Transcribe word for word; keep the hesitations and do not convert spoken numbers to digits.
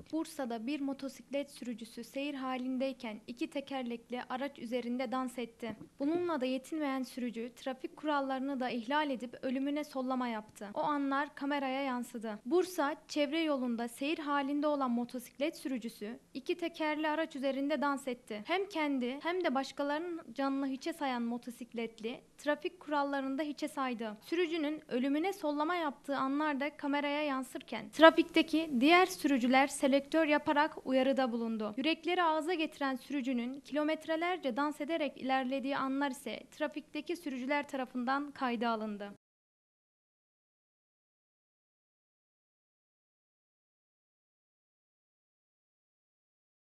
Bursa'da bir motosiklet sürücüsü seyir halindeyken iki tekerlekli araç üzerinde dans etti. Bununla da yetinmeyen sürücü trafik kurallarını da ihlal edip ölümüne sollama yaptı. O anlar kameraya yansıdı. Bursa çevre yolunda seyir halinde olan motosiklet sürücüsü iki tekerli araç üzerinde dans etti. Hem kendi hem de başkalarının canını hiçe sayan motosikletli trafik kurallarını da hiçe saydı. Sürücünün ölümüne sollama yaptığı anlar da kameraya yansırken trafikteki diğer sürücüler selektör yaparak uyarıda bulundu. Yürekleri ağza getiren sürücünün kilometrelerce dans ederek ilerlediği anlar ise trafikteki sürücüler tarafından kayda alındı.